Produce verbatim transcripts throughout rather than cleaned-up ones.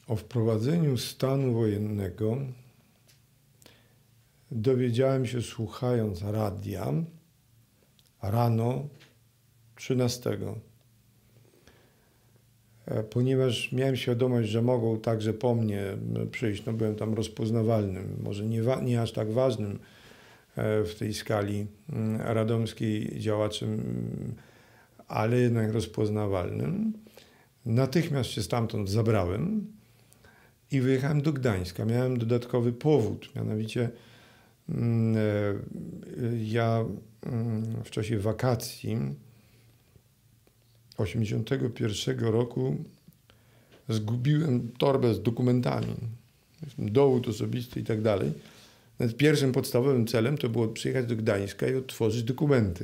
O wprowadzeniu stanu wojennego dowiedziałem się, słuchając radia, rano trzynastego. Ponieważ miałem świadomość, że mogą także po mnie przyjść, no byłem tam rozpoznawalnym, może nie, nie aż tak ważnym w tej skali radomskiej działaczem, ale jednak rozpoznawalnym. Natychmiast się stamtąd zabrałem i wyjechałem do Gdańska. Miałem dodatkowy powód, mianowicie ja w czasie wakacji osiemdziesiątego pierwszego roku zgubiłem torbę z dokumentami, dowód osobisty i tak dalej. Pierwszym podstawowym celem to było przyjechać do Gdańska i odtworzyć dokumenty.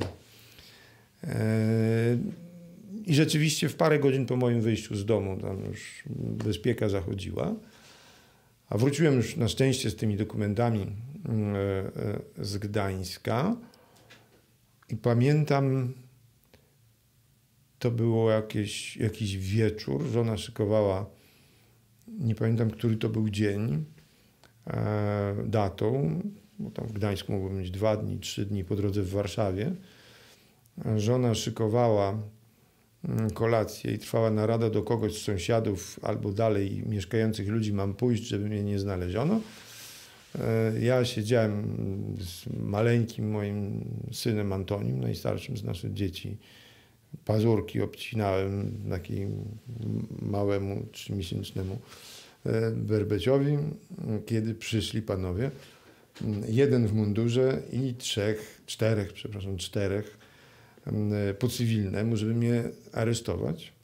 I rzeczywiście w parę godzin po moim wyjściu z domu tam już bezpieka zachodziła, a wróciłem już na szczęście z tymi dokumentami z Gdańska i pamiętam, to było jakieś, jakiś wieczór, żona szykowała, nie pamiętam, który to był dzień, e, datą, bo tam w Gdańsku mogło być dwa dni, trzy dni po drodze w Warszawie. Żona szykowała kolację i trwała narada, do kogoś z sąsiadów albo dalej mieszkających ludzi mam pójść, żeby mnie nie znaleziono. E, ja siedziałem z maleńkim moim synem Antonim, najstarszym z naszych dzieci. Pazurki obcinałem takiemu małemu, trzymiesięcznemu berbeciowi, kiedy przyszli panowie. Jeden w mundurze i trzech, czterech, przepraszam, czterech po cywilnemu, żeby mnie aresztować.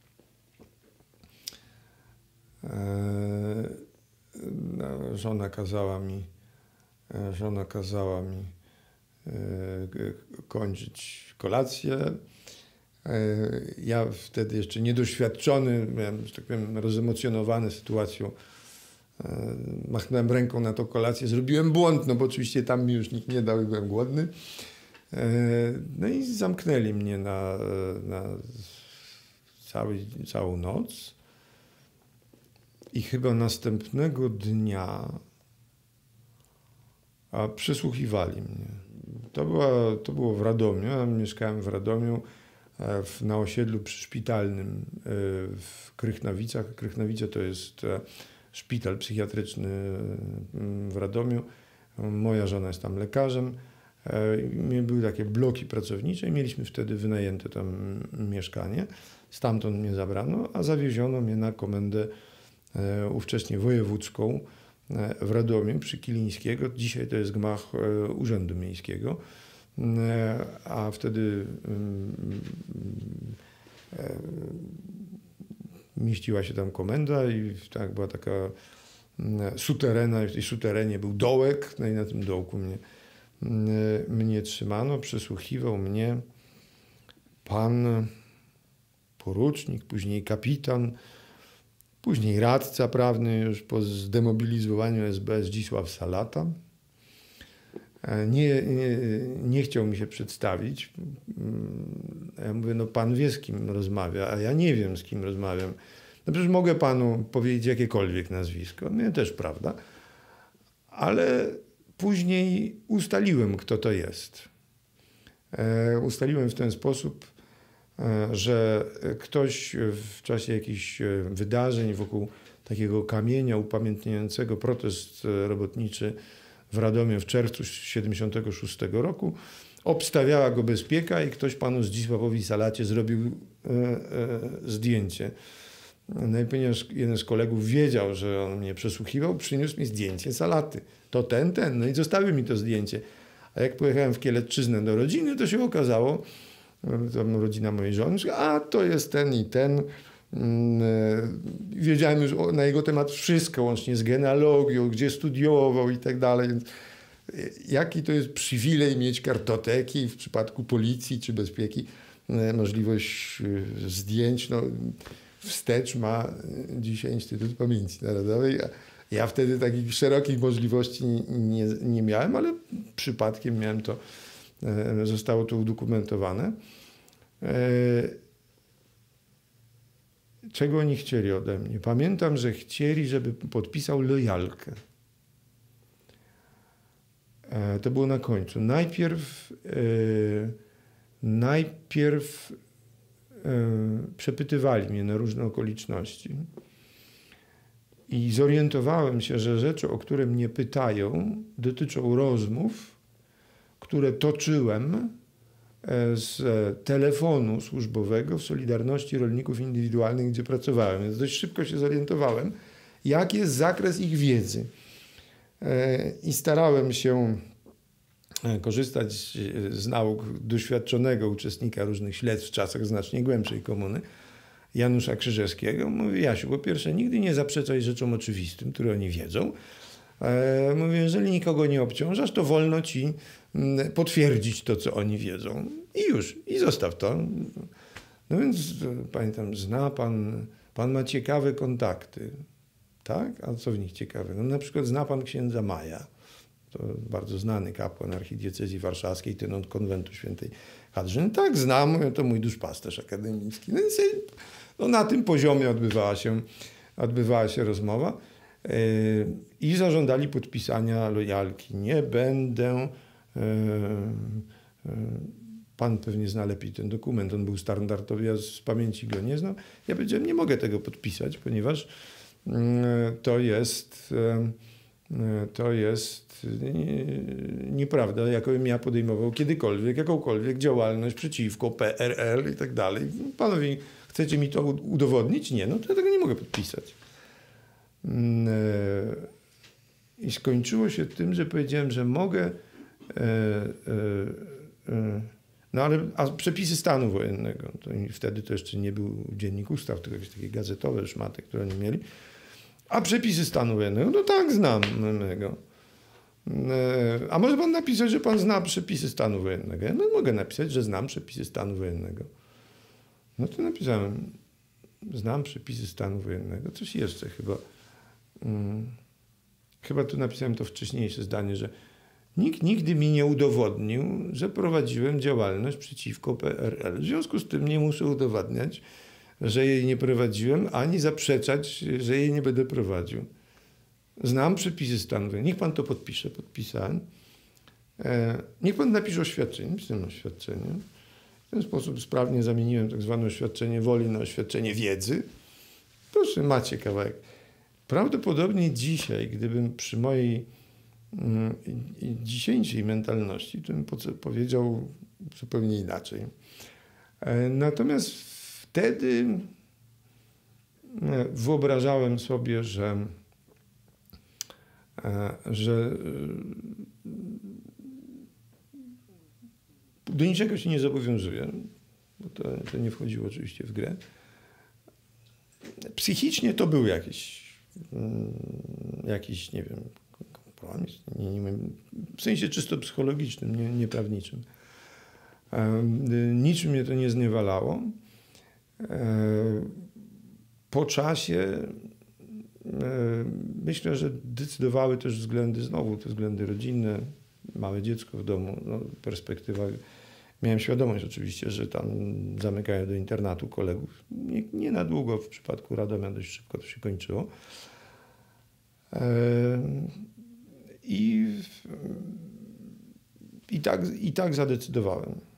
Żona kazała mi, żona kazała mi kończyć kolację. Ja wtedy jeszcze niedoświadczony, miałem, że tak powiem, rozemocjonowany sytuacją, machnąłem ręką na tą kolację, zrobiłem błąd, no bo oczywiście tam mi już nikt nie dał i byłem głodny. No i zamknęli mnie na, na cały, całą noc i chyba następnego dnia a przesłuchiwali mnie. To, była, to było w Radomiu, ja mieszkałem w Radomiu, w, na osiedlu przyszpitalnym w Krychnowicach. Krychnowice to jest szpital psychiatryczny w Radomiu. Moja żona jest tam lekarzem. Były takie bloki pracownicze i mieliśmy wtedy wynajęte tam mieszkanie. Stamtąd mnie zabrano, a zawieziono mnie na komendę ówcześnie wojewódzką w Radomiu przy Kilińskiego. Dzisiaj to jest gmach Urzędu Miejskiego. A wtedy mieściła się tam komenda i tak była taka suterena, i w tej suterenie był dołek, no i na tym dołku mnie, mnie trzymano. Przesłuchiwał mnie pan porucznik, później kapitan, później radca prawny już po zdemobilizowaniu S B Zdzisław Salata. Nie, nie, nie chciał mi się przedstawić. Ja mówię, no pan wie, z kim rozmawia, a ja nie wiem, z kim rozmawiam. No przecież mogę panu powiedzieć jakiekolwiek nazwisko. No też prawda. Ale później ustaliłem, kto to jest. E, ustaliłem w ten sposób, e, że ktoś w czasie jakichś wydarzeń wokół takiego kamienia upamiętniającego protest robotniczy w Radomiu w czerwcu tysiąc dziewięćset siedemdziesiątego szóstego roku obstawiała go bezpieka i ktoś panu Zdzisławowi Salacie zrobił e, e, zdjęcie. No i ponieważ jeden z kolegów wiedział, że on mnie przesłuchiwał, przyniósł mi zdjęcie Salaty. To ten, ten. No i zostawił mi to zdjęcie. A jak pojechałem w Kielecczyznę do rodziny, to się okazało, tam rodzina mojej żony, że a to jest ten i ten. Wiedziałem już na jego temat wszystko, łącznie z genealogią, gdzie studiował i tak dalej. Jaki to jest przywilej mieć kartoteki w przypadku policji czy bezpieki, możliwość zdjęć. No, wstecz ma dzisiaj Instytut Pamięci Narodowej. Ja wtedy takich szerokich możliwości nie, nie miałem, ale przypadkiem miałem to, zostało to udokumentowane. czego oni chcieli ode mnie? Pamiętam, że chcieli, żeby podpisał lojalkę. E, to było na końcu. Najpierw, e, najpierw e, przepytywali mnie na różne okoliczności. I zorientowałem się, że rzeczy, o które mnie pytają, dotyczą rozmów, które toczyłem z telefonu służbowego w Solidarności Rolników Indywidualnych, gdzie pracowałem. Więc dość szybko się zorientowałem, jaki jest zakres ich wiedzy. I starałem się korzystać z nauk doświadczonego uczestnika różnych śledztw w czasach znacznie głębszej komuny, Janusza Krzyżewskiego. Mówi: Jasiu, po pierwsze, nigdy nie zaprzeczaj rzeczom oczywistym, które oni wiedzą. Mówię, jeżeli nikogo nie obciążasz, to wolno ci potwierdzić to, co oni wiedzą. I już, i zostaw to. No więc pamiętam, zna pan, pan ma ciekawe kontakty. Tak? A co w nich ciekawe? No, na przykład zna pan księdza Maja. To bardzo znany kapłan archidiecezji warszawskiej, tenant konwentu świętej Hadrzyny. Tak, znam, to mój duszpasterz akademicki. No, więc, no, na tym poziomie odbywała się, odbywała się rozmowa. Yy, I zażądali podpisania lojalki. Nie będę... Yy, yy, pan pewnie zna lepiej ten dokument. On był standardowy, ja z pamięci go nie znam. Ja powiedziałem, nie mogę tego podpisać, ponieważ yy, to jest... Yy, To jest nieprawda, jakobym ja podejmował kiedykolwiek, jakąkolwiek działalność przeciwko P R L i tak dalej. Panowie, chcecie mi to udowodnić? Nie, no to ja tego nie mogę podpisać. I skończyło się tym, że powiedziałem, że mogę, no ale a przepisy stanu wojennego, to wtedy to jeszcze nie był dziennik ustaw, tylko jakieś takie gazetowe szmaty, które oni mieli. A przepisy stanu wojennego? No tak, znam go. A może pan napisać, że pan zna przepisy stanu wojennego? Ja no, mogę napisać, że znam przepisy stanu wojennego. No to napisałem, znam przepisy stanu wojennego. Coś jeszcze chyba. Hmm, chyba tu napisałem to wcześniejsze zdanie, że nikt nigdy mi nie udowodnił, że prowadziłem działalność przeciwko P R L. W związku z tym nie muszę udowadniać, że jej nie prowadziłem, ani zaprzeczać, że jej nie będę prowadził. Znam przepisy stanu wojennego. Niech pan to podpisze. Podpisałem. E, niech pan napisze oświadczenie. Napisałem oświadczenie. W ten sposób sprawnie zamieniłem tak zwane oświadczenie woli na oświadczenie wiedzy. Proszę, macie kawałek. Prawdopodobnie dzisiaj, gdybym przy mojej mm, dzisiejszej mentalności, to bym powiedział zupełnie inaczej. E, natomiast wtedy wyobrażałem sobie, że, że do niczego się nie zobowiązuję, bo to, to nie wchodziło oczywiście w grę. Psychicznie to był jakiś, jakiś nie wiem, kompromis, nie, nie wiem, w sensie czysto psychologicznym, nie, nie prawniczym. Niczym mnie to nie zniewalało. Po czasie myślę, że decydowały też względy, znowu te względy rodzinne, małe dziecko w domu, no, perspektywa. Miałem świadomość oczywiście, że tam zamykają do internatu kolegów. Nie, nie na długo, w przypadku Radomia dość szybko to się kończyło. I, i, tak, i tak zadecydowałem.